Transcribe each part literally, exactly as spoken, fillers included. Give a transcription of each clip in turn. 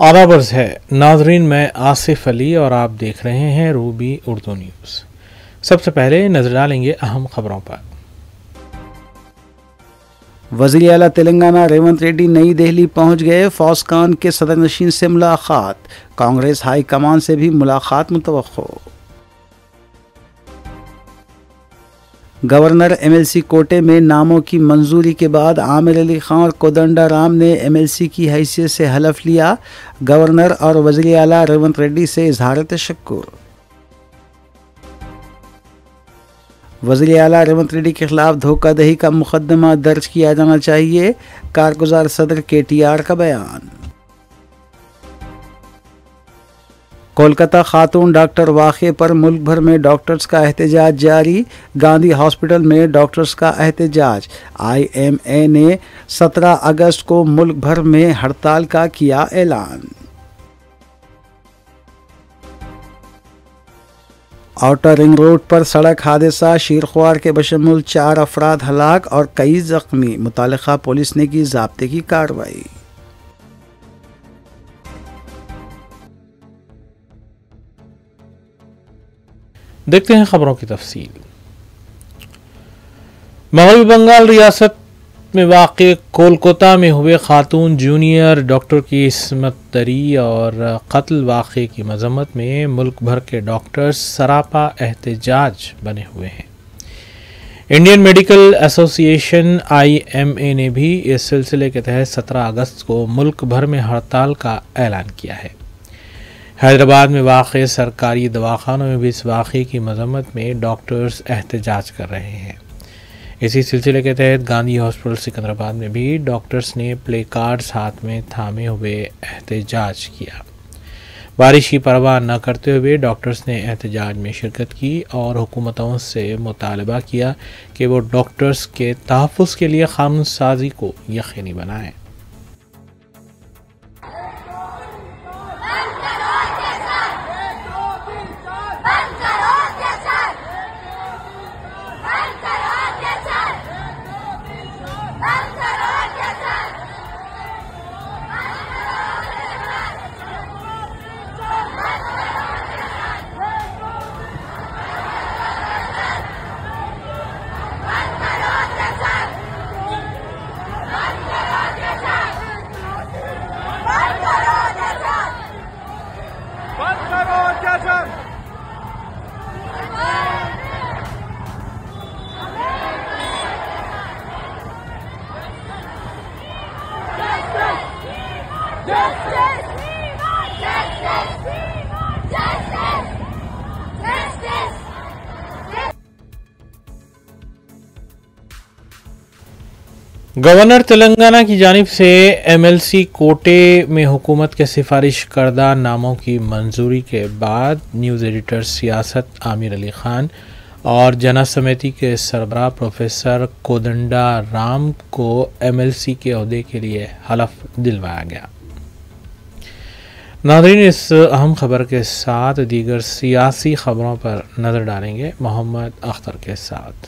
आदाबर्ज है नाजरीन, मैं आसिफ अली और आप देख रहे हैं रूबी उर्दू न्यूज़। सबसे पहले नजर डालेंगे अहम खबरों पर। वज़ीर आला तेलंगाना रेवंत रेड्डी नई दिल्ली पहुंच गए। फॉस्कान के सदरनशीन से मुलाकात, कांग्रेस हाई कमान से भी मुलाकात मुतवक्को। गवर्नर एमएलसी कोटे में नामों की मंजूरी के बाद आमिर अली खान और कोदंडाराम ने एमएलसी की हैसियत से हलफ लिया। गवर्नर और वज़ीर आला रेवंत रेड्डी से इजहार तशक्कुर। वज़ीर आला रेवंत रेड्डी के खिलाफ धोखाधड़ी का मुकदमा दर्ज किया जाना चाहिए, कारगुजार सदर के टी आर का बयान। कोलकाता खातून डॉक्टर वाक़े पर मुल्क भर में डॉक्टर्स का एहतजाज जारी। गांधी हॉस्पिटल में डॉक्टर्स का एहतजाज। आईएमए ने सत्रह अगस्त को मुल्क भर में हड़ताल का किया ऐलान। आउटर रिंग रोड पर सड़क हादसा, शीरख्वार के बशमुल चार अफराद हलाक और कई जख्मी। मुतालिका पुलिस ने की ज़ाब्ते की कार्रवाई। देखते हैं खबरों की तफसील। मगरबी बंगाल रियासत में वाक़े कोलकाता में हुए खातून जूनियर डॉक्टर की इस्मत दरी और कत्ल वाक़े की मजम्मत में मुल्क भर के डॉक्टर्स सरापा एहतजाज बने हुए हैं। Indian medical association I M A ने भी इस सिलसिले के तहत सत्रह अगस्त को मुल्क भर में हड़ताल का ऐलान किया है। हैदराबाद में वाक़े सरकारी दवाखानों में भी इस वाक़े की मजम्मत में डॉक्टर्स एहतजाज कर रहे हैं। इसी सिलसिले के तहत गांधी हॉस्पिटल सिकंदराबाद में भी डॉक्टर्स ने प्ले कार्ड्स हाथ में थामे हुए एहतजाज किया। बारिश की परवाह न करते हुए डॉक्टर्स ने एहतजाज में शिरकत की और हुकूमतों से मुतालबा किया कि वो डॉक्टर्स के तहफ़्फ़ुज़ के लिए कानून साजी को यकीनी बनाएं। गवर्नर तेलंगाना की जानिब से एमएलसी कोटे में हुकूमत के सिफारिश करदा नामों की मंजूरी के बाद न्यूज़ एडिटर सियासत आमिर अली खान और जना समिति के सरबराह प्रोफेसर कोदंडा राम को एमएलसी के ओहदे के लिए हलफ दिलवाया गया। नाज़रीन, इस अहम खबर के साथ दीगर सियासी खबरों पर नज़र डालेंगे मोहम्मद अख्तर के साथ।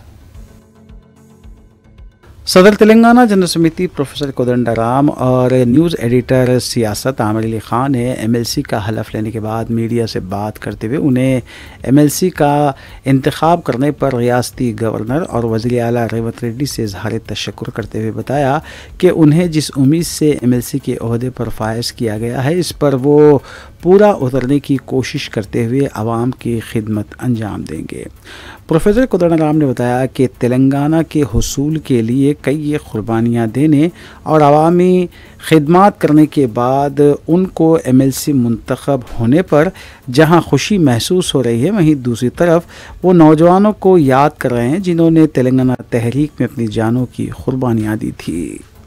सदर तेलंगाना जनरल समिति प्रोफेसर कोदंडाराम और न्यूज़ एडिटर सियासत आमिर अली खान ने एमएलसी का हलफ लेने के बाद मीडिया से बात करते हुए उन्हें एमएलसी का इंतखाब करने पर रियासती गवर्नर और वज़ीर आला रेवंत रेड्डी से इजहार तशक्कुर करते हुए बताया कि उन्हें जिस उम्मीद से एमएलसी के ओहदे पर फायज किया गया है, इस पर वो पूरा उतरने की कोशिश करते हुए आवाम की खिदमत अंजाम देंगे। प्रोफेसर कोदंडाराम ने बताया कि तेलंगाना के हुसूल के लिए कई कुर्बानियाँ देने और अवामी खिदमत करने के बाद उनको एमएलसी मुंतखब होने पर जहां खुशी महसूस हो रही है, वहीं दूसरी तरफ वो नौजवानों को याद कर रहे हैं जिन्होंने तेलंगाना तहरीक में अपनी जानों की कुर्बानियाँ दी थी।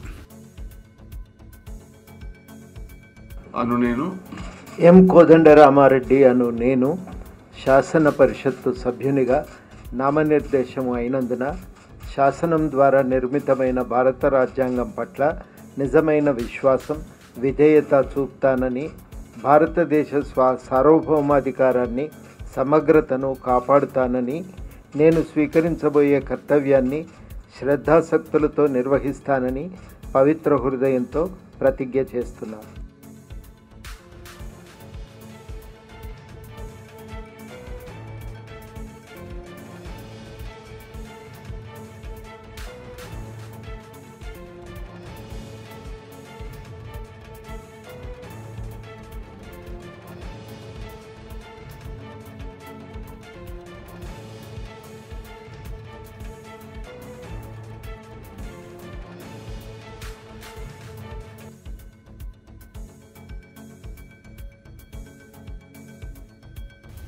ఎం కోదండరామారెడ్డి అను నేను శాసన పరిషత్తు సభ్యునిగా నామనిర్దేశం అయినందున శాసనం ద్వారా నిర్మితమైన భారత రాజ్యాంగం పట్ల నిజమైన విశ్వాసం, విధేయత చూపుతానని, భారతదేశ స్వా సార్వభౌమాధికారాన్ని, సమగ్రతను కాపాడుతానని, నేను స్వీకరించబోయే కర్తవ్యాన్ని శ్రద్ధాసక్తులతో నిర్వహిస్తానని పవిత్ర హృదయంతో ప్రతిజ్ఞ చేస్తున్నాను।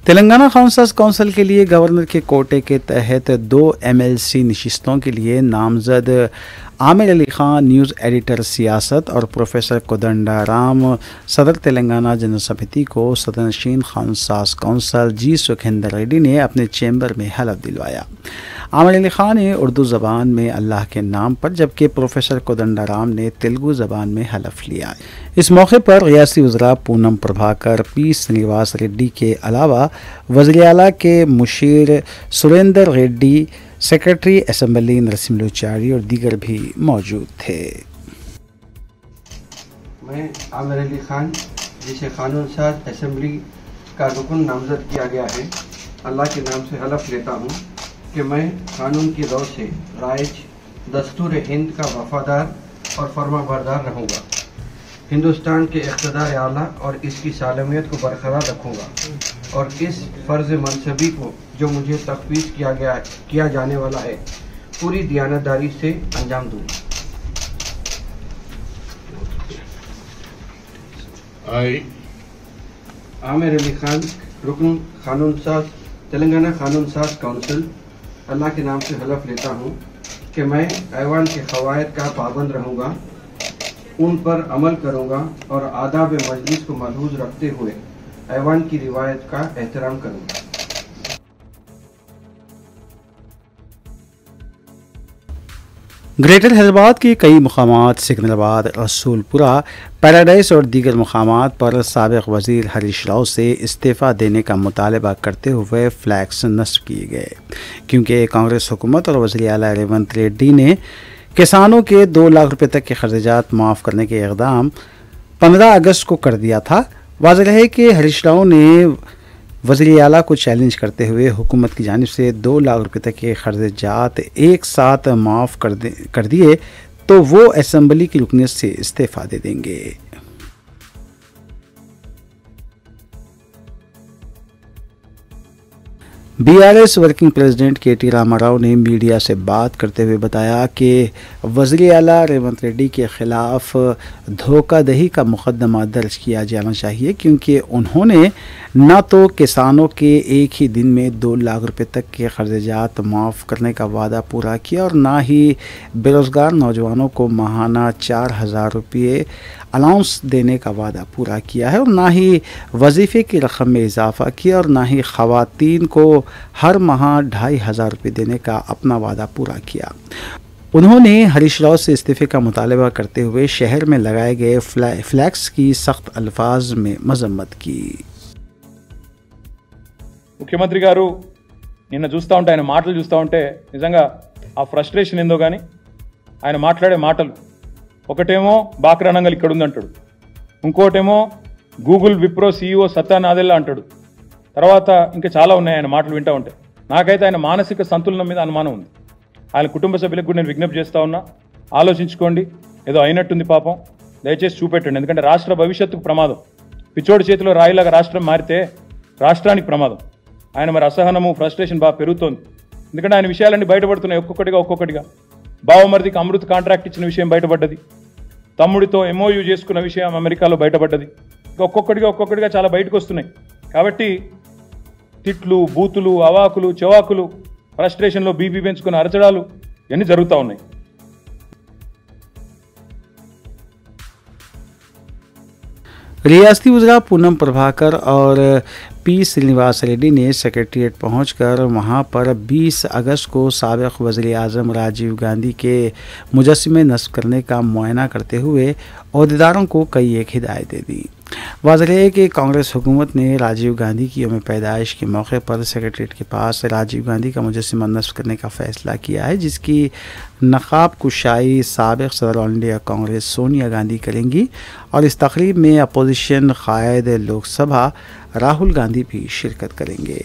तेलंगाना काउंसल्स काउंसिल के लिए गवर्नर के कोटे के तहत दो एमएलसी नशिस्तों के लिए नामजद आमिर अली खान न्यूज़ एडिटर सियासत और प्रोफेसर कोदंडा राम सदर तेलंगाना जनरल समिति को सदनशीन councils council G Sukhender Reddy ने अपने चैम्बर में हलफ दिलवाया। आमिर अली खान ने उर्दू ज़बान में अल्लाह के नाम पर, जबकि प्रोफेसर कोदंडा राम ने तेलुगु ज़बान में हलफ लिया। इस मौके पर रियासती वज़रा पूनम प्रभाकर, पी श्रीनिवास रेड्डी के अलावा वज़ीर आला के मुशीर सुरेंदर रेड्डी, सेक्रेटरी असेंबली नरसिम्हाचारी और दीगर भी मौजूद थे। मैं आमिर अली खान, जिसे कानून साज असेंबली का रुकन नामजद किया गया है, अल्लाह के नाम से हलफ लेता हूँ कि मैं कानून की दौर से राइज दस्तूर हिंद का वफादार और फर्माबरदार रहूँगा, हिंदुस्तान के इक़्तिदार आला और इसकी सालमियत को बरकरार रखूँगा और इस फ़र्ज़ मनसबी को जो मुझे तफ़वीज़ किया गया किया जाने वाला है पूरी दियानतदारी से अंजाम दूँगा। आमिर अली खान, रुकन कानून साज तेलंगाना कानून साज काउंसिल, अल्लाह के नाम से हलफ लेता हूँ कि मैं ऐवान के क़वायद का पाबंद रहूँगा, उन पर अमल करूँगा और आदाब मजलिस को मलहूज़ रखते हुए ऐवान की रिवायत का एहतराम करूँगा। ग्रेटर हैदराबाद के कई मुकामात सिकंदराबाद, रसूलपुरा, पैराडाइज और दीगर मुकामात पर साबिक़ वज़ीर हरीश राव से इस्तीफ़ा देने का मुतालबा करते हुए फ्लैग्स नस्ब किए गए, क्योंकि कांग्रेस हुकूमत और वज़ीर आला रेवंत रेड्डी ने किसानों के दो लाख रुपए तक के खर्चात माफ़ करने के इक़दाम पंद्रह अगस्त को कर दिया था। वाज़ेह है कि हरीश राव ने वज़ीर आला को चैलेंज करते हुए हुकूमत की जानिब से दो लाख रुपए तक के खर्चात एक साथ माफ़ कर दे कर दिए तो वो असेंबली की रुकनीत से इस्तीफ़ा दे देंगे। BRS working president K T Ramarao ने मीडिया से बात करते हुए बताया कि वज़ीर आला रेवंत रेड्डी के ख़िलाफ़ धोखाधड़ी का मुकदमा दर्ज किया जाना चाहिए, क्योंकि उन्होंने न तो किसानों के एक ही दिन में दो लाख रुपए तक के खर्चात माफ़ करने का वादा पूरा किया और ना ही बेरोज़गार नौजवानों को माहाना चार हज़ार रुपये अलाउंस देने का वादा पूरा किया है और ना ही वजीफ़े की रकम में इजाफ़ा किया और ना ही ख़वातीन को हर माह ढाई हज़ार रुपये देने का अपना वादा पूरा किया। उन्होंने हरीश राव से इस्तीफ़े का मुतालबा करते हुए शहर में लगाए गए फ्लैक्स की सख्त अल्फाज में मजम्मत की। ముఖ్యమంత్రి గారు నిన్న చూస్తూ ఉంటే ఆయన మాటలు చూస్తూ ఉంటే నిజంగా ఆ ఫ్రస్ట్రేషన్ ఏందో కానీ ఆయన మాట్లాడే మాటలు ఒకటేమో బాక్రానంగల్ ఇక్కడ ఉందంటాడు, ఇంకోటేమో Google Wipro CEO Satya Nadella అంటాడు, తర్వాత ఇంకా చాలా ఉన్నాయి ఆయన మాటలు వింటూ ఉంటే. నాకైతే ఆయన మానసిక సంతులనం మీద అనుమానం ఉంది. ఆయన కుటుంబ సభ్యులకు కూడా నేను విజ్ఞప్తి చేస్తూ ఉన్నా, ఆలోచించుకోండి, ఏదో అయినట్టుంది పాపం, దయచేసి చూపెట్టండి, ఎందుకంటే రాష్ట్ర భవిష్యత్తుకు ప్రమాదం. పిచ్చోడి చేతిలో రాయిలాగా రాష్ట్రం మారితే రాష్ట్రానికి ప్రమాదం. ఆయన మరి అసహనము ఫ్రస్ట్రేషన్ బాగా పెరుగుతోంది, ఎందుకంటే ఆయన విషయాలన్నీ బయటపడుతున్నాయి ఒక్కొక్కటిగా ఒక్కొక్కటిగా. బావమరిదికి అమృత్ కాంట్రాక్ట్ ఇచ్చిన విషయం బయటపడ్డది, తమ్ముడితో ఎంఓయూ చేసుకున్న విషయం అమెరికాలో బయటపడ్డది, ఇంకా ఒక్కొక్కటిగా ఒక్కొక్కటిగా చాలా బయటకు వస్తున్నాయి. కాబట్టి తిట్లు, బూతులు, అవాకులు, చెవాకులు, ఫ్రస్ట్రేషన్లో బీపీ పెంచుకున్న అరచడాలు ఇవన్నీ జరుగుతూ ఉన్నాయి. रियासती वज़रा पूनम प्रभाकर और पी श्रीनिवास रेड्डी ने सेक्रेटरीट पहुंचकर वहां पर बीस अगस्त को साबिक़ वज़ीर आज़म राजीव गांधी के मुजस्समे नस्ब करने का मुआयना करते हुए अहदेदारों को कई एक हिदायतें दी। वाज़ेह है कि कांग्रेस हुकूमत ने राजीव गांधी की यौम पैदाइश के मौके पर सेक्रेटरीट के पास राजीव गांधी का मुजस्समा नस्ब करने का फ़ैसला किया है, जिसकी नकाब कुशाई साबिक़ सदर all India Congress Sonia Gandhi करेंगी और इस तकरीब में अपोजिशन कायद लोकसभा राहुल गांधी भी शिरकत करेंगे।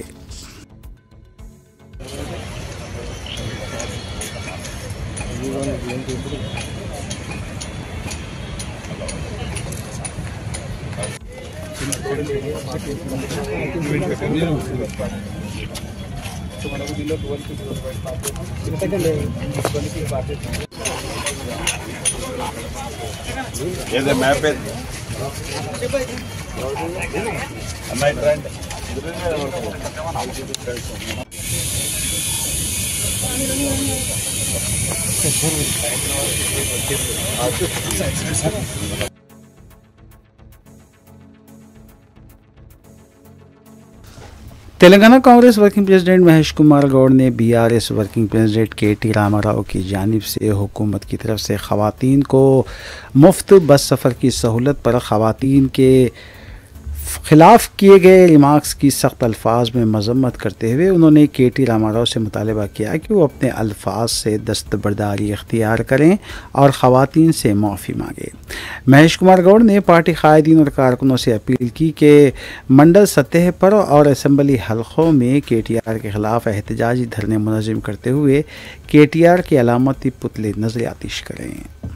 Here's a map. Am I trying? Telangana Congress working president Mahesh Kumar Goud ने BRS working president K T Ramarao की जानिब से हुकूमत की तरफ से ख़वातीन को मुफ्त बस सफ़र की सहूलत पर ख़वातीन के खिलाफ किए गए रिमार्क्स की सख्त अल्फाज में मजम्मत करते हुए उन्होंने के टी रामाराव से मुतालबा किया कि वो अपने अल्फाज से दस्तबरदारी इख्तियार करें और ख़वातीन से माफ़ी मांगे। महेश कुमार गौड़ ने पार्टी कायदीन और कारकुनों से अपील की कि मंडल सतह पर और असम्बली हलकों में के टी आर के ख़िलाफ़ एहतजाजी धरने मुनज़्ज़म करते हुए के टी आर के अलामती पुतले नज़र आतिश करें।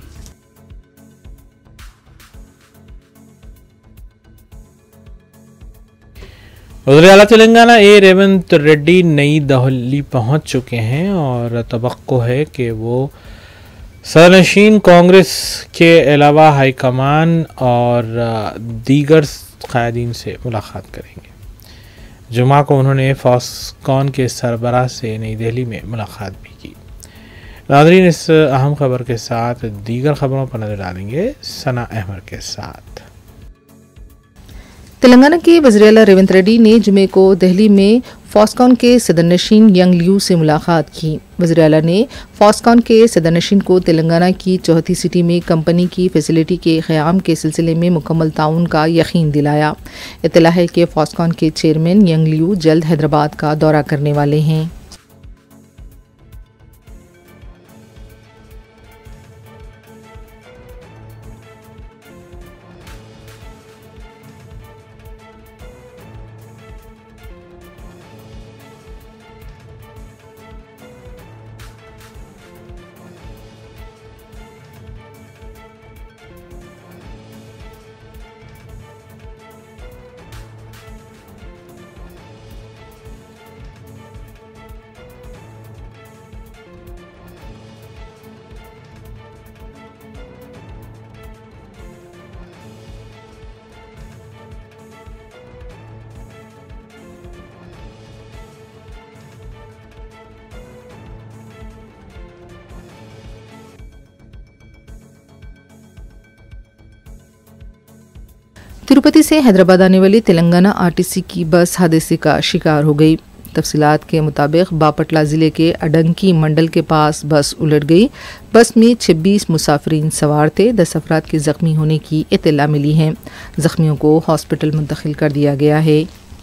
वज़ीर आला तेलंगाना ए रेवंत रेड्डी नई दिल्ली पहुंच चुके हैं और तवक्को है कि वो सदरनशीन कांग्रेस के अलावा हाईकमान और दीगर कायदीन से मुलाकात करेंगे। जुमा को उन्होंने फॉक्सकॉन के सरबराह से नई दिल्ली में मुलाकात भी की। नाज़रीन, इस अहम खबर के साथ दीगर खबरों पर नजर डालेंगे सना अहमद के साथ। तेलंगाना के वज़ीर आला रेवंत रेड्डी ने जुमे को दिल्ली में फॉक्सकॉन के सदरनशीन यंग लियू से मुलाकात की। वज़ीर आला ने फॉक्सकॉन के सदरनशीन को तेलंगाना की चौथी सिटी में कंपनी की फैसिलिटी के क़याम के सिलसिले में मुकम्मल ताउन का यकीन दिलाया। इत्तला है कि फॉक्सकॉन के चेयरमैन यंग लियू जल्द हैदराबाद का दौरा करने वाले हैं। तिरुपति से हैदराबाद आने वाली तेलंगाना आरटीसी की बस हादसे का शिकार हो गई। तफसीलात के मुताबिक बापटला ज़िले के अडंकी मंडल के पास बस उलट गई। बस में छब्बीस मुसाफिरीन सवार थे। दस अफराद के ज़ख्मी होने की इत्तला मिली है। ज़ख्मियों को हॉस्पिटल मुंतकिल कर दिया गया है।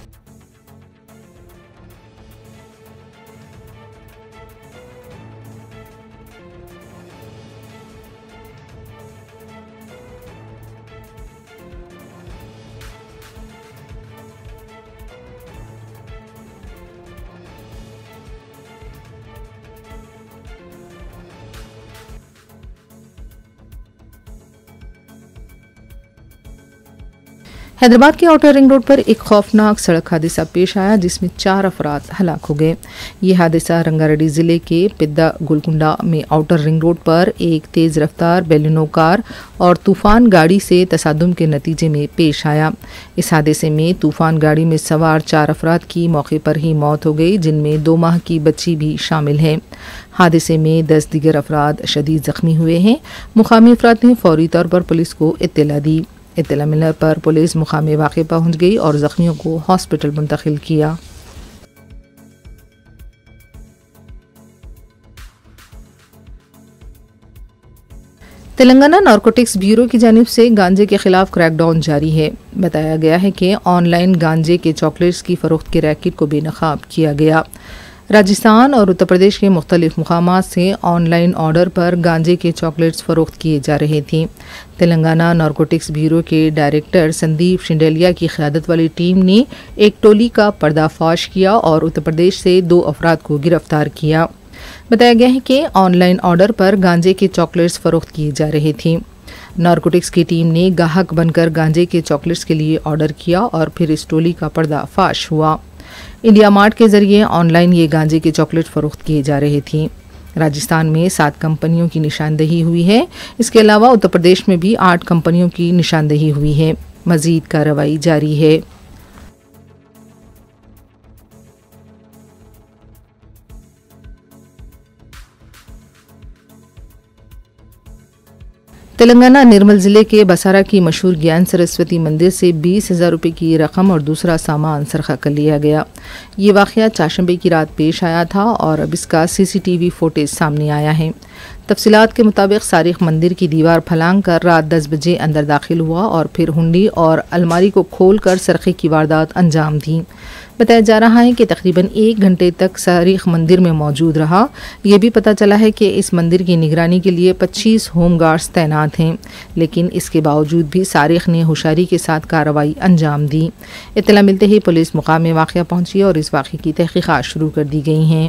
हैदराबाद के आउटर रिंग रोड पर एक खौफनाक सड़क हादसा पेश आया जिसमें चार अफराद हलाक हो गए। ये हादसा रंगारेड्डी ज़िले के पिद्दा गोलकुंडा में आउटर रिंग रोड पर एक तेज़ रफ्तार बेलिनो कार और तूफान गाड़ी से तसादुम के नतीजे में पेश आया। इस हादसे में तूफान गाड़ी में सवार चार अफराद की मौके पर ही मौत हो गई, जिनमें दो माह की बच्ची भी शामिल है। हादसे में दस दीगर अफराद शदीद जख्मी हुए हैं। मुकामी अफराद ने फौरी तौर पर पुलिस को इत्तला दी। इत्तला मिलने पर पुलिस मुकामी वाक़े पहुंच गई और ज़ख्मियों को हॉस्पिटल मुंतकिल किया। तेलंगाना नारकोटिक्स ब्यूरो की जानिब से गांजे के खिलाफ क्रैकडाउन जारी है। बताया गया है कि ऑनलाइन गांजे के चॉकलेट्स की फरोख्त के रैकेट को बेनकाब किया गया। राजस्थान और उत्तर प्रदेश के मुख्तलिफ मुकामात से ऑनलाइन ऑर्डर पर गांजे के चॉकलेट्स फरोख्त किए जा रहे थे। तेलंगाना नारकोटिक्स ब्यूरो के डायरेक्टर संदीप शिंडेलिया की क़यादत वाली टीम ने एक टोली का पर्दाफाश किया और उत्तर प्रदेश से दो अफराद को गिरफ्तार किया। बताया गया है कि ऑनलाइन ऑर्डर पर गांजे के चॉकलेट्स फरोख्त किए जा रहे थे। नारकोटिक्स की टीम ने गाहक बनकर गांजे के चॉकलेट्स के लिए ऑर्डर किया और फिर इस टोली का पर्दाफाश हुआ। इंडिया मार्ट के जरिए ऑनलाइन ये गांजे के चॉकलेट फरोख्त किए जा रहे थे। राजस्थान में सात कंपनियों की निशानदेही हुई है। इसके अलावा उत्तर प्रदेश में भी आठ कंपनियों की निशानदेही हुई है। मजीद कार्रवाई जारी है। तेलंगाना निर्मल जिले के बसारा की मशहूर ज्ञान सरस्वती मंदिर से बीस हजार रुपये की रकम और दूसरा सामान सरखा कर लिया गया। ये वाक़या चारशंबे की रात पेश आया था और अब इसका सीसीटीवी फुटेज सामने आया है। तफसीलात के मुताबिक सारिक मंदिर की दीवार फलांग कर रात दस बजे अंदर दाखिल हुआ और फिर हुंडी और अलमारी को खोलकर सरखे की वारदात अंजाम दी। बताया जा रहा है कि तकरीबन एक घंटे तक सारिक मंदिर में मौजूद रहा। ये भी पता चला है कि इस मंदिर की निगरानी के लिए पच्चीस होमगार्ड्स तैनात हैं, लेकिन इसके बावजूद भी सारिक ने होशियारी के साथ कार्रवाई अंजाम दी। इत्तला मिलते ही पुलिस मुकाम में वाक़या पहुंची और इस वाक़े की तहक़ीक़ात शुरू कर दी गई हैं।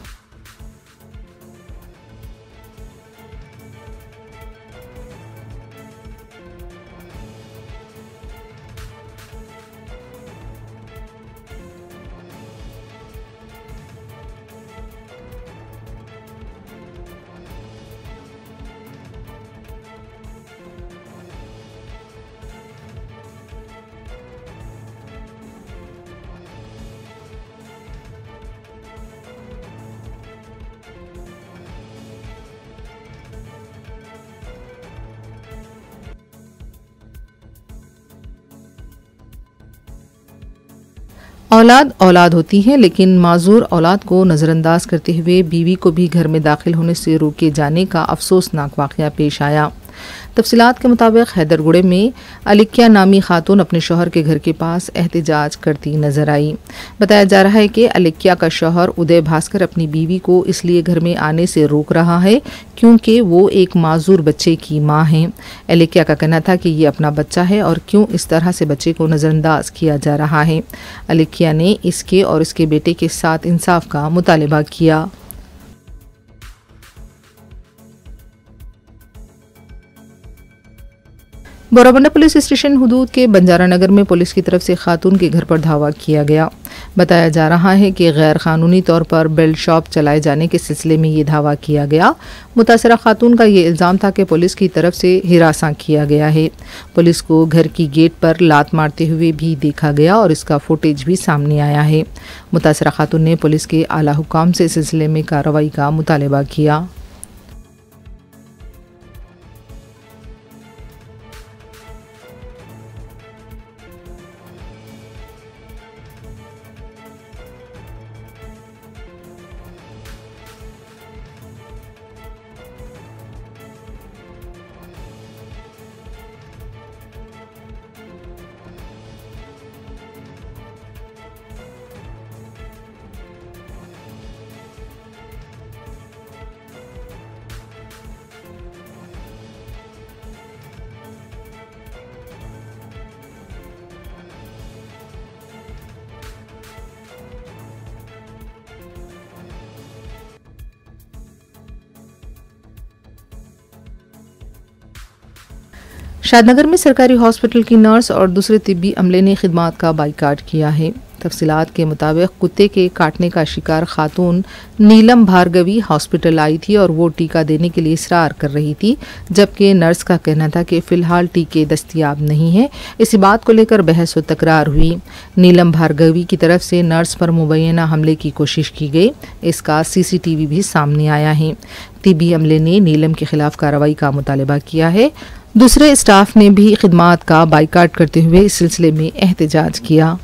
औलाद औलाद होती है, लेकिन माजूर औलाद को नज़रअंदाज करते हुए बीवी को भी घर में दाखिल होने से रोके जाने का अफसोसनाक वाक़या पेश आया। तफसीलात के मुताबिक हैदरगुड़े में अलिक्या नामी खातून अपने शौहर के घर के पास एहतजाज करती नजर आई। बताया जा रहा है कि अलिक्या का शौहर उदय भास्कर अपनी बीवी को इसलिए घर में आने से रोक रहा है क्योंकि वो एक माजूर बच्चे की मां है। अलिक्या का कहना था कि ये अपना बच्चा है और क्यों इस तरह से बच्चे को नज़रअंदाज किया जा रहा है। अलिक्या ने इसके और इसके बेटे के साथ इंसाफ का मुतालबा किया। बोराबंडा पुलिस स्टेशन हुदूद के बंजारा नगर में पुलिस की तरफ से खातून के घर पर धावा किया गया। बताया जा रहा है कि गैर कानूनी तौर पर बेल्ट शॉप चलाए जाने के सिलसिले में ये धावा किया गया। मुतासरा खातून का ये इल्ज़ाम था कि पुलिस की तरफ से हिरासा किया गया है। पुलिस को घर की गेट पर लात मारते हुए भी देखा गया और इसका फुटेज भी सामने आया है। मुतासरा खातून ने पुलिस के आला हुकाम से सिलसिले में कार्रवाई का मुतालबा किया। शादनगर में सरकारी हॉस्पिटल की नर्स और दूसरे तिब्बी अमले ने खिदमात का बाइकाट किया है। तफसीलात के मुताबिक कुत्ते के काटने का शिकार खातून नीलम भार्गवी हॉस्पिटल आई थी और वो टीका देने के लिए इसरार कर रही थी, जबकि नर्स का कहना था कि फ़िलहाल टीके दस्तयाब नहीं हैं। इसी बात को लेकर बहस व तकरार हुई। नीलम भार्गवी की तरफ से नर्स पर मुबैना हमले की कोशिश की गई। इसका सीसीटीवी भी सामने आया है। तिब्बी अमले ने नीलम के खिलाफ कार्रवाई का मुतालबा किया है। दूसरे स्टाफ ने भी खिदमात का बाइकाट करते हुए इस सिलसिले में एहतजाज किया।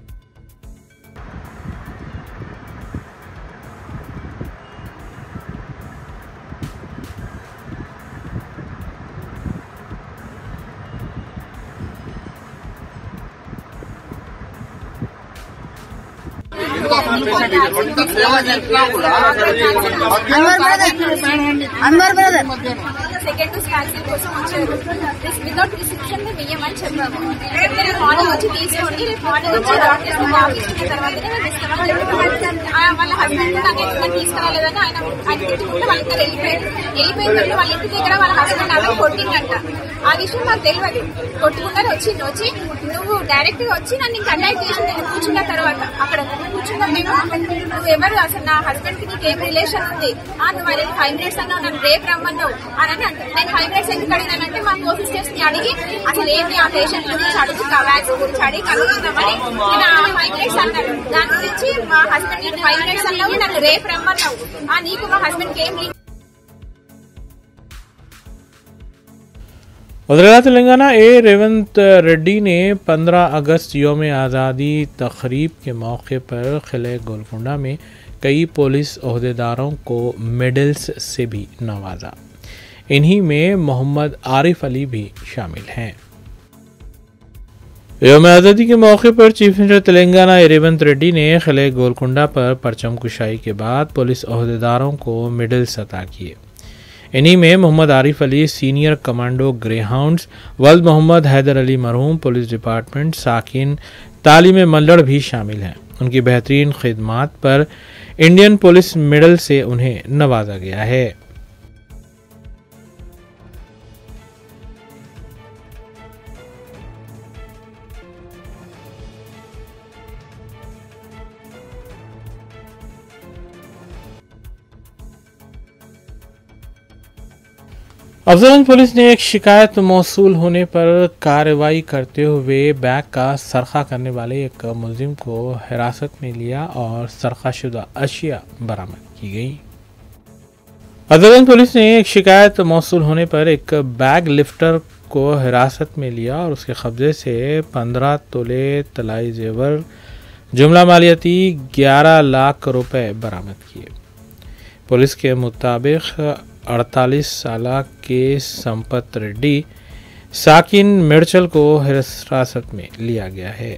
సెకండ్ వ్యాక్సిన్ కోసం వచ్చారు. వితౌట్ ప్రిస్క్రిప్షన్ వెయ్యమని చెప్పాము. రేపు మార్నింగ్ వచ్చి తీసుకోండి, రేపు మార్నింగ్ వచ్చి డాక్టర్స్ తీసుకున్న తర్వాతనే మేము ఇస్తామని చెప్పాము. వాళ్ళ హస్బెండ్ నాకు ఎక్కడ తీసుకురాలేదని ఆయన ఆయన తిట్టుకుంటే వాళ్ళ ఇద్దరు వెళ్ళిపోయారు. వెళ్ళిపోయిన వాళ్ళ ఇంటి దగ్గర వాళ్ళ హస్బెండ్ ఆమె కొట్టిందంట. ఆ విషయం నాకు తెలియదు. కొట్టుకున్నారు, వచ్చింది వచ్చి నువ్వు డైరెక్ట్ గా వచ్చి నన్ను ఇంకా అటాక్ చేసి నేను కూర్చున్న తర్వాత అక్కడ కూర్చున్నా మేము నువ్వు ఎవరు అసలు నా హస్బెండ్ కి నీకేం రిలేషన్ ఉంది, నువ్వు అది ఫైవ్ మినిట్స్ అన్నావు, నన్ను రేపు రమ్మన్నావు అని అంటే నేను ఫైవ్ మినిట్స్ ఎందుకు అడిగానంటే మా కో సిస్టర్స్ ని అడిగి అసలు ఏంటి ఆ పేషెంట్ గురించి అడుగు వ్యాక్సిన్ గురించి అడిగి కలుగుతున్నామని నేను ఆ ఫైవ్ మినిట్స్ అన్నాను. దాని గురించి మా హస్బెండ్ నీకు ఫైవ్ మినిట్స్ అన్నావు, నన్ను రేపు రమ్మన్నావు, నీకు మా హస్బెండ్ కి ఏం वज़ीर तेलंगाना ए रेवंत रेड्डी ने पंद्रह अगस्त यौम आज़ादी तक़रीब के मौके पर किले गोलकुंडा में कई पुलिस ओहदेदारों को मेडल्स से भी नवाजा। इन्हीं में मोहम्मद आरिफ अली भी शामिल हैं। यौम आज़ादी के मौके पर चीफ मिनिस्टर तेलंगाना रेवंत रेड्डी ने किले गोलकुंडा पर परचम कुशाई के बाद पुलिस ओहदेदारों को मेडल्स अता किए। इन्हीं में Mohammed Arif Ali senior commando greyhounds, वल्द मोहम्मद हैदर अली मरहूम पुलिस डिपार्टमेंट साकिन तालीम मल्लड़ भी शामिल हैं। उनकी बेहतरीन खिदमात पर इंडियन पुलिस मेडल से उन्हें नवाजा गया है। अफजलगंज पुलिस ने एक शिकायत मौसूल होने पर कार्रवाई करते हुए बैग का सरखा करने वाले एक मुलजिम को हिरासत में लिया और सरखाशुदा अशिया बरामद की गई। अफजलगंज पुलिस ने एक शिकायत मौसूल होने पर एक बैग लिफ्टर को हिरासत में लिया और उसके कब्जे से पंद्रह तोले तलाई जेवर जुमला मालियती ग्यारह लाख रुपए बरामद किए। पुलिस के मुताबिक अड़तालीस साल के संपत रेड्डी साकिन मिर्चल को हिरासत में लिया गया है।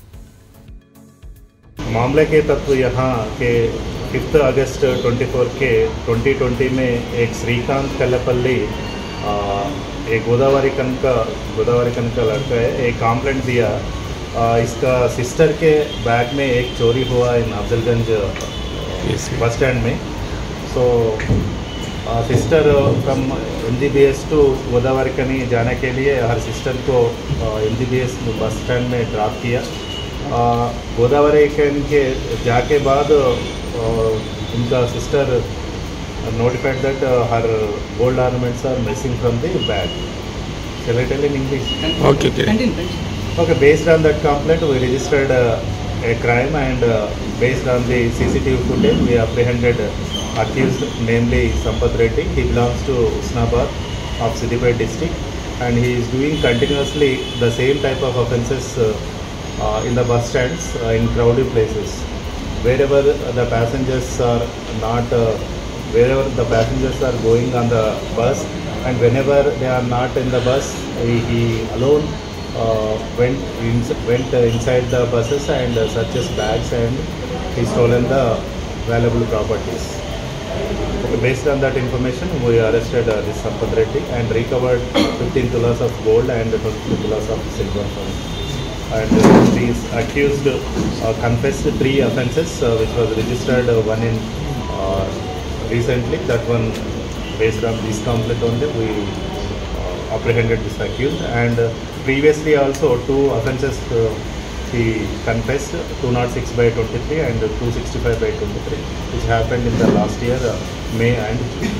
मामले के तत्व यहाँ के फिफ्थ अगस्त चौबीस के ट्वेंटी ट्वेंटी में एक श्रीकांत कल्लपल्ली एक गोदावरी कन का गोदावरी कन का लड़का है, एक कंप्लेंट दिया। आ, इसका सिस्टर के बैग में एक चोरी हुआ इन अफजलगंज बस स्टैंड में। So sister from M G B S to Godavarikhani जाने के लिए हर सिस्टर को M G B S bus stand में ड्रॉप किया। गोदावरी कन के जाके बाद उनका sister notified that uh, her gold ornaments are missing from the bag. Shall I tell in English? Okay, okay. Okay, based on that complaint, we registered uh, a crime, and uh, based on the C C T V footage, we apprehended uh, accused, namely Sampath Reddy. He belongs to Usnabad of Siddipet district, and he is doing continuously the same type of offences uh, uh, in the bus stands uh, in crowded places. Wherever the passengers are not, uh, wherever the passengers are going on the bus, and whenever they are not in the bus, he, he alone uh, went in, went uh, inside the buses and uh, searches bags, and he stolen the valuable properties. Okay, based on that information, we arrested uh, this Sampath Reddy and recovered fifteen tulas of gold and twenty tulas of silver. And uh, these accused uh, confessed three offences, uh, which was registered uh, one in uh, recently. That one, based on this complaint only, we uh, apprehended this accused. And uh, previously also two offences uh, he confessed, two oh six by twenty-three and two sixty-five by twenty-three, which happened in the last year, uh, May and June.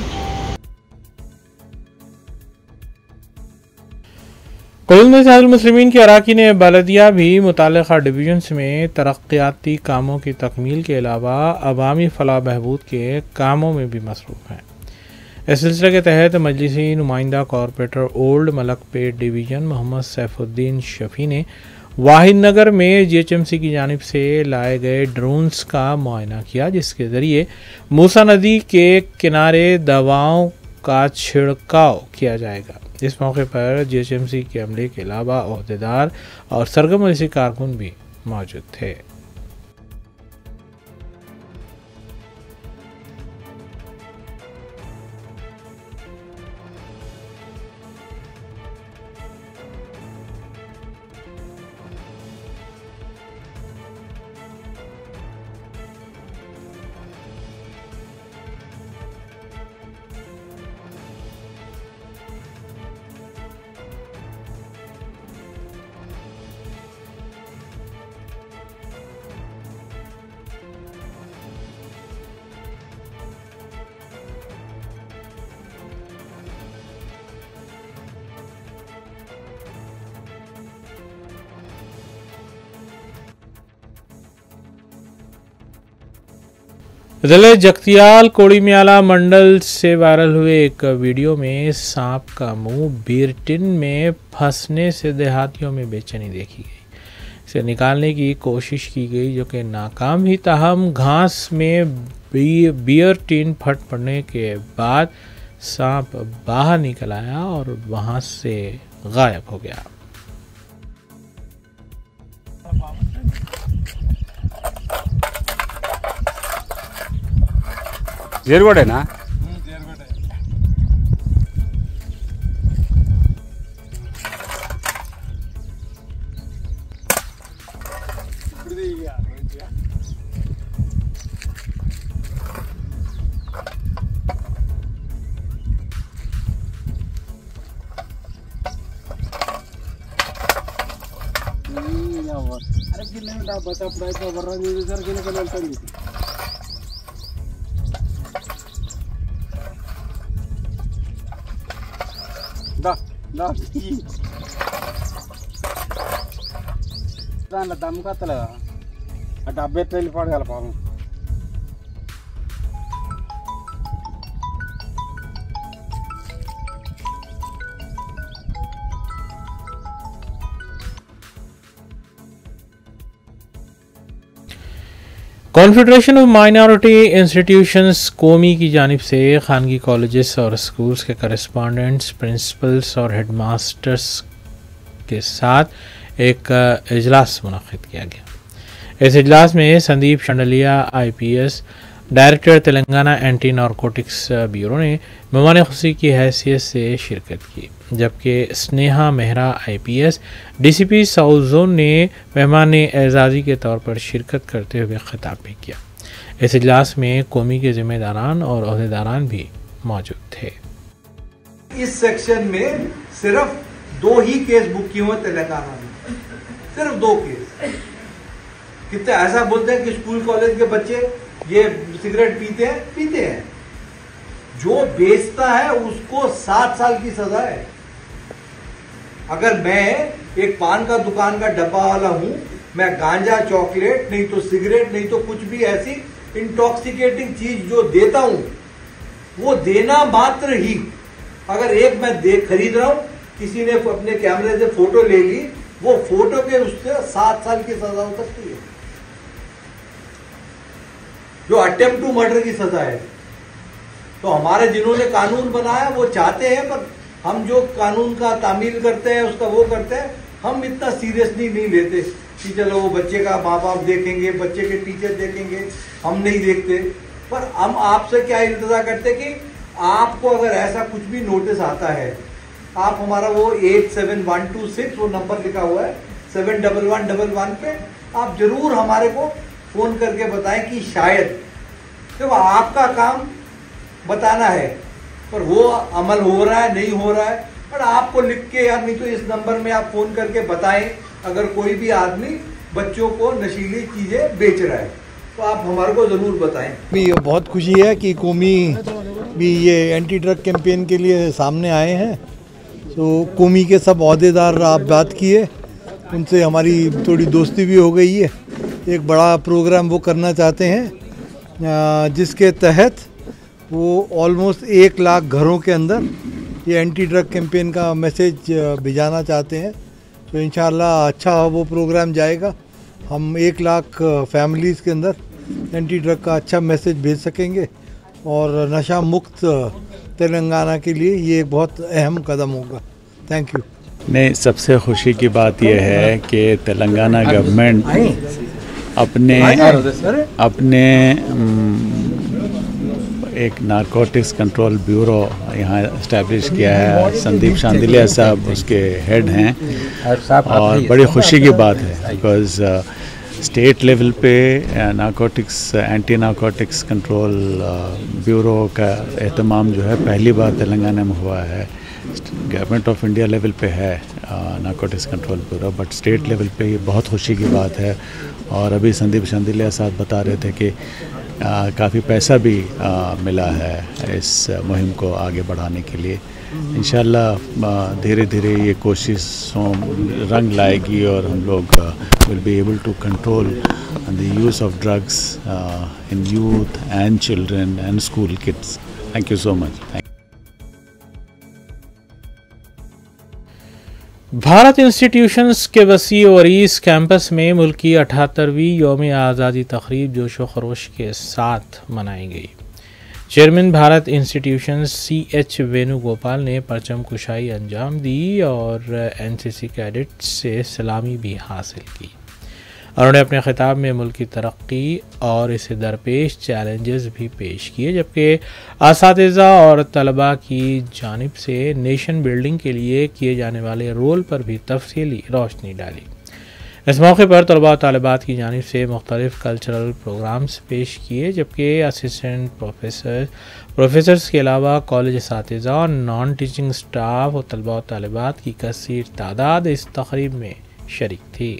कुल मुस्लिमीन के अराकीन बलदिया भी मुतालिका divisions में तरक्याती कामों की तकमील के अलावा अवामी फलाह बहबूद के कामों में भी मसरूफ़ हैं। इस सिलसिले के तहत मजलिसी नुमाइंदा corporator old Malakpet division Mohammed Saifuddin Shafi ने वाहिद नगर में जी एच एम सी की जानिब से लाए गए ड्रोन्स का मुआयना किया, जिसके ज़रिए मूसा नदी के किनारे दवाओं का छिड़काव किया जाएगा। इस मौके पर जी एच एम सी के अमले के अलावा ओहदेदार और सरगर्म मजलिसी कारकुन भी मौजूद थे। जिले जगतियाल कोड़ीम्याला मंडल से वायरल हुए एक वीडियो में सांप का मुंह बीयर टिन में फंसने से देहातियों में बेचैनी देखी गई। इसे निकालने की कोशिश की गई जो कि नाकाम ही, ताहम घास में बियर टिन फट पड़ने के बाद सांप बाहर निकल आया और वहां से गायब हो गया। जेरगोडेना अरे किलोमीटर बचा पड़ा वर्रा जर गेले का बोलता दा दा దాంట్లో దమ్ముకొత్తలేదా ఆ డబ్బు ఎట్లా వెళ్ళిపోగల పాపం कॉन्फेडरेशन ऑफ माइनॉरिटी इंस्टीट्यूशंस कौमी की जानिब से खानगी कॉलेजेस और स्कूल्स के करेस्पॉन्डेंट्स, प्रिंसिपल्स और हेडमास्टर्स के साथ एक इजलास मुनक़्क़िद किया गया। इस इजलास में Sandeep Shandilya I P S, director Telangana anti narcotics bureau ने मेहमान खुशी की हैसियत से शिरकत की, जबकि Sneha Mehra I P S, D C P south zone ने मेहमान एजाज़ी के तौर पर शिरकत करते हुए खिताब भी किया। इस इजलास में कौमी के जिम्मेदारान और अहदेदारान भी मौजूद थे। इस सेक्शन में सिर्फ दो ही केस बुक किए हुए तेलंगाना में, सिर्फ दो केस। कितने ऐसा बोलते हैं कि स्कूल कॉलेज के बच्चे ये सिगरेट पीते हैं पीते हैं जो बेचता है उसको सात साल की सजा है। अगर मैं एक पान का दुकान का डब्बा वाला हूं, मैं गांजा, चॉकलेट, नहीं तो सिगरेट, नहीं तो कुछ भी ऐसी इंटॉक्सिकेटिंग चीज जो देता हूं, वो देना मात्र ही, अगर एक मैं दे खरीद रहा हूं, किसी ने अपने कैमरे से फोटो ले ली, वो फोटो के उससे सात साल की सजा हो सकती है, जो अटेम्प्ट टू मर्डर की सजा है। तो हमारे जिन्होंने कानून बनाया वो चाहते हैं, पर हम जो कानून का तामील करते हैं, उसका वो करते हैं, हम इतना सीरियसली नहीं लेते कि चलो वो बच्चे का माँ बाप देखेंगे, बच्चे के टीचर देखेंगे, हम नहीं देखते। पर हम आपसे क्या इल्तजा करते कि आपको अगर ऐसा कुछ भी नोटिस आता है, आप हमारा वो eight seven one two six वो नंबर लिखा हुआ है seven double one double one पे आप जरूर हमारे को फोन करके बताएं कि शायद तो आपका काम बताना है, पर वो अमल हो रहा है नहीं हो रहा है, पर आपको लिख के या नहीं तो इस नंबर में आप फोन करके बताएं अगर कोई भी आदमी बच्चों को नशीली चीजें बेच रहा है तो आप हमारे को जरूर बताएं। भी बहुत खुशी है कि कौमी भी ये एंटी ड्रग कैंपेन के लिए सामने आए हैं। तो कौमी के सब अहदेदार आप बात किए, उनसे हमारी थोड़ी दोस्ती भी हो गई है। एक बड़ा प्रोग्राम वो करना चाहते हैं जिसके तहत वो ऑलमोस्ट एक लाख घरों के अंदर ये एंटी ड्रग कैंपेन का मैसेज भिजाना चाहते हैं। तो इंशाल्लाह अच्छा वो प्रोग्राम जाएगा, हम एक लाख फैमिलीज़ के अंदर एंटी ड्रग का अच्छा मैसेज भेज सकेंगे और नशा मुक्त तेलंगाना के लिए ये एक बहुत अहम कदम होगा। Thank you. नहीं, सबसे खुशी की बात यह है कि तेलंगाना गवर्नमेंट अपने अपने एक नारकोटिक्स कंट्रोल ब्यूरो यहाँ इस्टेब्लिश किया है। संदीप शांडिल्या साहब उसके हेड हैं और बड़ी खुशी की बात है बिकॉज़ स्टेट लेवल पे narcotics anti narcotics control bureau का एहतमाम जो है पहली बार तेलंगाना में हुआ है। गवर्नमेंट ऑफ इंडिया लेवल पे है narcotics control bureau, but state level पे ये बहुत खुशी की बात है। और अभी संदीप शांडिल्या साहब बता रहे थे कि काफ़ी पैसा भी आ, मिला है इस मुहिम को आगे बढ़ाने के लिए। इंशाल्लाह धीरे धीरे ये कोशिशों रंग लाएगी और हम लोग will be able to control the use of drugs in youth and children and school kids. Thank you so much. Bharat institutions के वसी और ईस्ट कैंपस में मुल्क की अठहत्तरवीं यौम आज़ादी तकरीब जोश व खरोश के साथ मनाई गई। Chairman Bharat institutions C H Venugopal ने परचम कुशाई अंजाम दी और एनसीसी कैडेट्स से सलामी भी हासिल की। उन्होंने अपने खिताब में मुल्क की तरक्की और इसे दरपेश चैलेंजेस भी पेश किए, जबकि असातिज़ा और तलबा की जानिब से नेशन बिल्डिंग के लिए किए जाने वाले रोल पर भी तफसीली रोशनी डाली। इस मौके पर तलबा और तालिबात की जानिब से मुख्तलिफ कल्चरल प्रोग्राम्स पेश किए, जबकि असिस्टेंट प्रोफेसर प्रोफेसर्स के अलावा कॉलेज असातिज़ा और नॉन टीचिंग स्टाफ और तलबा और तालिबात की कसीर तादाद इस तकरीब में शरीक थी।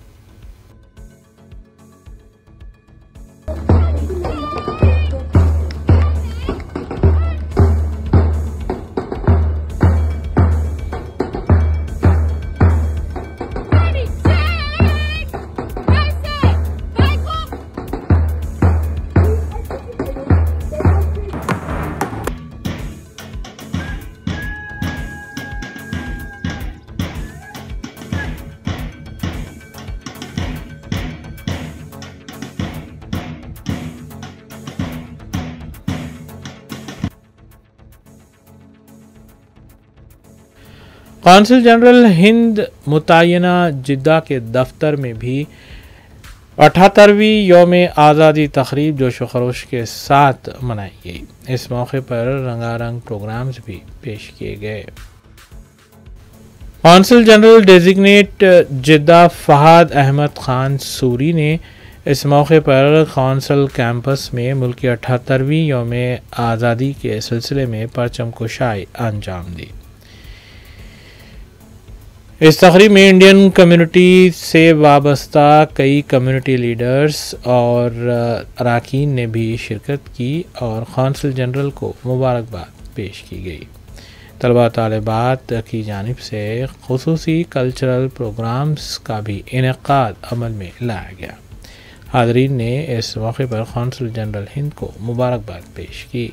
कौंसल जनरल हिंद मुतय्यना जिद्दा के दफ्तर में भी अठहत्तरवीं यौम आज़ादी तकरीब जोश व खरोश के साथ मनाई गई। इस मौके पर रंगारंग प्रोग्राम्स भी पेश किए गए। Consul general designate Jeddah Fahad Ahmed Khan Suri ने इस मौके पर कौंसल कैंपस में मुल्क की अठहत्तरवीं यौम आज़ादी के सिलसिले में परचम कुशाई अंजाम दी। इस तकरीब में इंडियन कम्युनिटी से वाबस्ता कई कम्युनिटी लीडर्स और अरकान ने भी शिरकत की और कौंसल जनरल को मुबारकबाद पेश की गई। तलबा तालिबात की जानिब से खुसूसी कल्चरल प्रोग्राम्स का भी इनेकाद अमल में लाया गया। हाज़रीन ने इस मौके पर कौंसल जनरल हिंद को मुबारकबाद पेश की।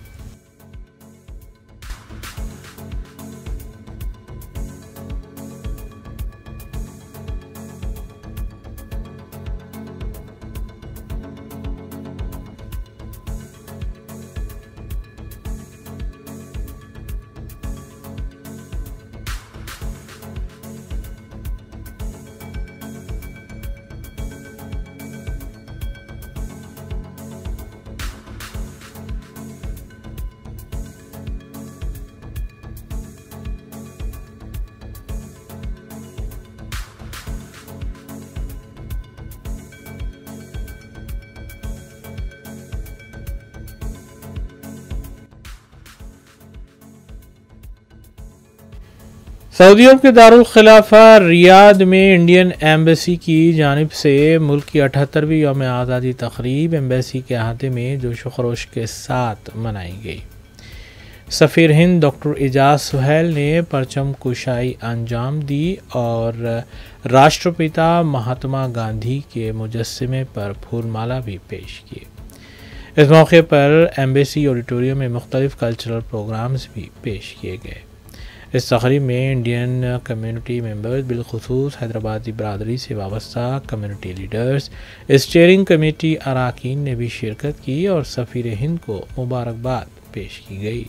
सऊदियों के दारुल खिलाफा रियाद में इंडियन एम्बेसी की जानिब से मुल्क की अठहत्तरवीं यौम आज़ादी तकरीब एम्बेसी के अहाते में जोश व खरोश के साथ मनाई गई। सफ़ीर हिंद डॉक्टर एजाज सुहैल ने परचम कुशाई अंजाम दी और राष्ट्रपिता महात्मा गांधी के मुजस्समे पर फूलमाला भी पेश किए। इस मौके पर एम्बेसी ऑडिटोरियम में मुख्तलिफ कल्चरल प्रोग्राम्स भी पेश किए गए। इस तकरीब में इंडियन कम्युनिटी मेंबर्स बिलखुसूस हैदराबादी बरदरी से वाबस्ता कम्युनिटी लीडर्स, स्टीयरिंग कमेटी अरकान ने भी शिरकत की और सफ़ीर हिंद को मुबारकबाद पेश की गई।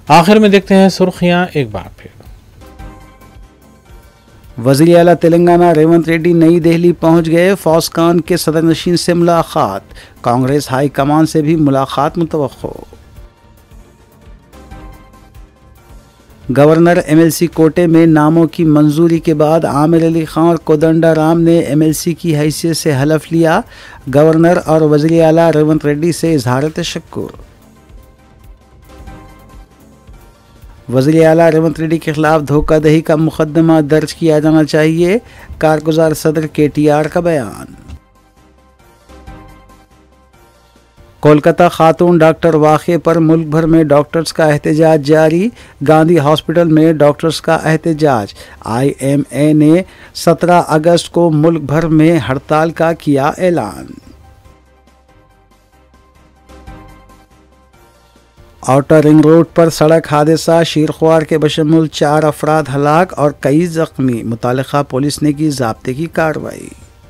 आखिर में देखते हैं सुर्खियां एक बार फिर। वज़ीर आला तेलंगाना रेवंत रेड्डी नई दिल्ली पहुंच गए। फौजकान के सदरनशीन से मुलाकात। कांग्रेस हाई कमान से भी मुलाकात मुतवक्को। गवर्नर एमएलसी कोटे में नामों की मंजूरी के बाद आमिर अली खान और कोदंडाराम ने एमएलसी की हैसियत से हलफ लिया। गवर्नर और वज़ीर आला रेवंत रेड्डी से इजहार तशक्कुर। वज़ीर आला रेवंत रेड्डी के खिलाफ धोखाधड़ी का मुकदमा दर्ज किया जाना चाहिए। कारगुजार सदर के टी आर का बयान। कोलकाता खातून डॉक्टर वाक़े पर मुल्क भर में डॉक्टर्स का एहतजाज जारी। गांधी हॉस्पिटल में डॉक्टर्स का एहतजाज। आईएमए ने सत्रह अगस्त को मुल्क भर में हड़ताल का किया ऐलान। आउटर रिंग रोड पर सड़क हादसा। शीरख्वार के बशमुल चार अफराद हलाक और कई जख्मी। मुतालिका पुलिस ने की ज़ाब्ते की कार्रवाई।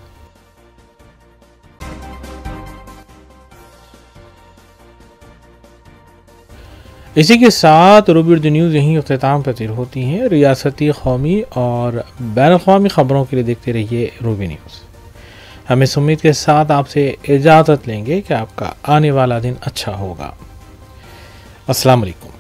इसी के साथ रूबी द न्यूज़ यहीं अख्ताम पसीर होती हैं। रियासती, कौमी और बैनुल-अक़वामी ख़बरों के लिए देखते रहिए रूबी न्यूज़। हम इस उम्मीद के साथ आपसे इजाज़त लेंगे कि आपका आने वाला दिन अच्छा होगा। अस्सलाम वालेकुम।